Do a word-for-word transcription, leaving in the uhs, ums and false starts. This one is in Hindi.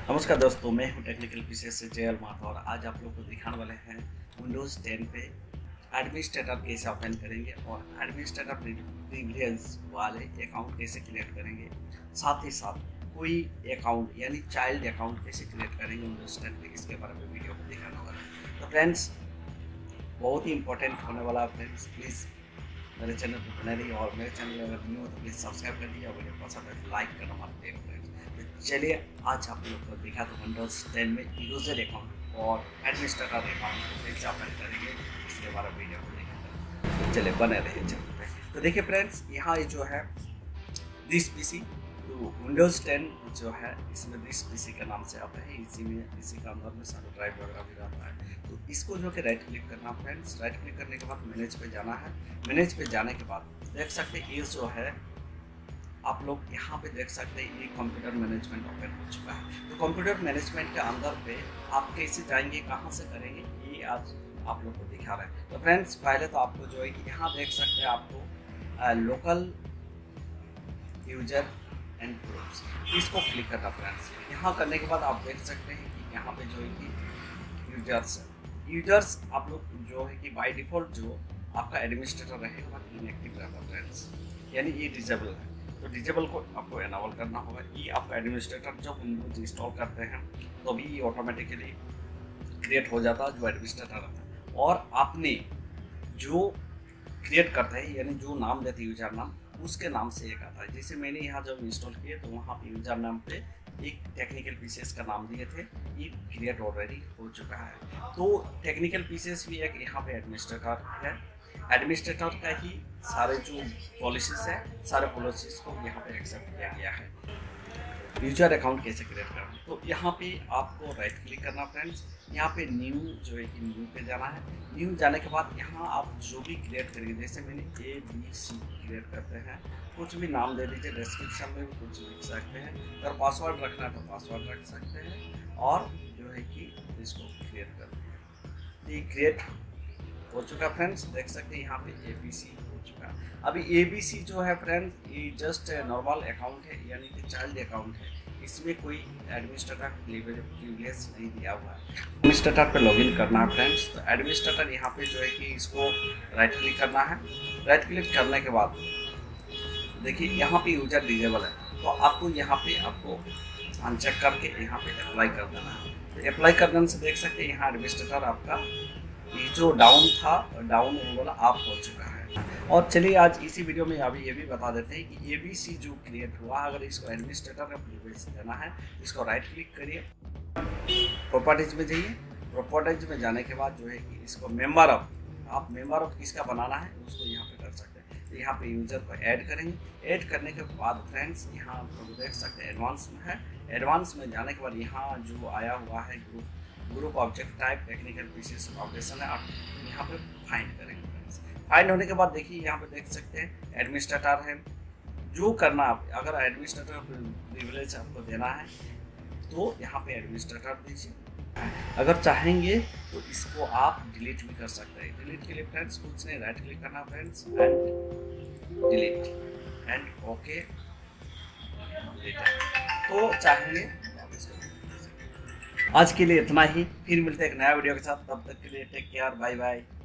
नमस्कार दोस्तों, मैं हूं टेक्निकल पीसी से जयल माथा और आज आप लोग को दिखाने वाले हैं विंडोज़ टेन पे एडमिनिस्ट्रेटर कैसे ओपन करेंगे और एडमिनिस्ट्रेटर प्रिविलेज वाले अकाउंट कैसे क्रिएट करेंगे। साथ ही साथ कोई अकाउंट यानी चाइल्ड अकाउंट कैसे क्रिएट करेंगे विंडोज़ टेन पे, इसके बारे में वीडियो को दिखाने वाला है। तो फ्रेंड्स, बहुत ही इंपॉर्टेंट होने वाला है फ्रेंड्स। प्लीज़ मेरे चैनल पर बने रहिए और मेरे चैनल अगर न्यू हो तो प्लीज़ सब्सक्राइब कर दीजिए और वीडियो पसंद है तो लाइक करना मत भूलिएगा फ्रेंड्स। तो चलिए आज आप लोग को दिखा तो विंडोज़ टेन में यूज़र अकाउंट और एडमिनिस्ट्रेटर अकाउंट कैसे ओपन करेंगे, इसके बारे में वीडियो को देखा। तो चलिए बने रहिए चैनल पे। तो देखिए फ्रेंड्स, यहाँ ये जो है दिस पीसी, तो विंडोज़ टेन जो है इसमें दिस पीसी के नाम से आता है। इसी में इसी का अंदर में सारा ड्राइव वगैरह भी रहता है। तो इसको जो कि राइट क्लिक करना फ्रेंड्स, राइट क्लिक करने के बाद मैनेज पे जाना है। मैनेज पे जाने के बाद देख सकते हैं ये जो है आप लोग यहाँ पे देख सकते हैं ये कंप्यूटर मैनेजमेंट ओपन हो चुका है। तो कंप्यूटर मैनेजमेंट के अंदर पे आप कैसे जाएंगे, कहाँ से करेंगे, ये आज आप लोग को दिखा रहे हैं। तो फ्रेंड्स, पहले तो आपको जो है कि यहाँ देख सकते हैं आपको लोकल यूजर एंड ग्रुप्स, इसको क्लिक करना फ्रेंड्स। यहाँ करने के बाद आप देख सकते हैं कि यहाँ पे जो है कि यूजर्स यूजर्स आप लोग जो है कि बाय डिफ़ॉल्ट जो आपका एडमिनिस्ट्रेटर रहेगा वो इनएक्टिव रहेगा फ्रेंड्स, यानी ये डिजेबल है। तो डिजेबल को आपको एनाबल करना होगा। ये आपका एडमिनिस्ट्रेटर जब विंडोज इंस्टॉल करते हैं तो भी ये ऑटोमेटिकली क्रिएट हो जाता है जो एडमिनिस्ट्रेटर रहता है। और आपने जो क्रिएट करते हैं यानी जो नाम देते हैं यूजर नाम, उसके नाम से एक आता है। जैसे मैंने यहाँ जब इंस्टॉल किए तो वहाँ पे यूजर नाम पे एक टेक्निकल पीसेस का नाम दिए थे, ये क्रिएट ऑलरेडी हो चुका है। तो टेक्निकल पीसेस भी एक यहाँ पे एडमिनिस्ट्रेटर है। एडमिनिस्ट्रेटर का ही सारे जो पॉलिसीज है, सारे पॉलिसीज को यहाँ पे एक्सेप्ट किया गया है। यूजर अकाउंट कैसे क्रिएट करना, तो यहाँ पे आपको राइट क्लिक करना फ्रेंड्स। यहाँ पे न्यू जो है कि न्यू पे जाना है। न्यू जाने के बाद यहाँ आप जो भी क्रिएट करेंगे, जैसे मैंने ए बी सी क्रिएट करते हैं, कुछ भी नाम दे दीजिए। डिस्क्रिप्शन में भी कुछ लिख सकते हैं। अगर पासवर्ड रखना है तो पासवर्ड रख सकते हैं और जो है कि इसको क्रिएट कर दें। ये क्रिएट हो चुका फ्रेंड्स, देख सकते हैं यहाँ पे ए बी सी हो चुका। अभी ए बी सी जो है फ्रेंड्स, ये जस्ट नॉर्मल अकाउंट है यानी कि चाइल्ड अकाउंट है। इसमें कोई एडमिनिस्ट्रेटर प्रिविलेज नहीं दिया हुआ है। एडमिनिस्ट्रेटर पे लॉगिन करना है फ्रेंड्स। तो एडमिनिस्ट्रेटर यहाँ पे जो है कि इसको राइट क्लिक करना है। राइट क्लिक करने के बाद देखिए यहाँ पे यूजर डिजेबल है, तो आपको यहाँ पे आपको अनचेक करके यहाँ पे अप्लाई कर देना है। तो अप्लाई कर देने से देख सकते हैं यहाँ एडमिनिस्ट्रेटर आपका ये जो डाउन था डाउन वो वाला आप हो चुका है। और चलिए आज इसी वीडियो में अभी ये भी बता देते हैं कि ए बी सी जो क्रिएट हुआ, अगर इसको एडमिनिस्ट्रेटर का प्रिविलेज देना है, इसको राइट क्लिक करिए, प्रॉपर्टीज में जाइए। प्रॉपर्टीज में जाने के बाद जो है कि इसको मेंबर ऑफ, आप मेंबर ऑफ किसका बनाना है उसको यहाँ पे कर सकते हैं। तो यहाँ पे यूजर को ऐड करेंगे। ऐड करने के बाद फ्रेंड्स यहाँ आप देख सकते हैं एडवांस में है। एडवांस में जाने के बाद यहाँ जो आया हुआ है group group object type technical pieces operation है, आप यहाँ पे फाइंड करेंगे फ्रेंड्स। फाइंड होने के बाद देखिए यहाँ पे देख सकते हैं एडमिनिस्ट्रेटर है। जो करना आप, अगर एडमिनिस्ट्रेटर प्रिविलेज आपको देना है तो यहाँ पे एडमिनिस्ट्रेटर दीजिए। अगर चाहेंगे तो इसको आप डिलीट भी कर सकते हैं। डिलीट के लिए फ्रेंड्स कुछ नहीं, राइट क्लिक करना friends and delete and okay. तो चाहेंगे आज के लिए इतना ही, फिर मिलते हैं एक नया वीडियो के साथ। तब तक के लिए टेक केयर, बाय बाय।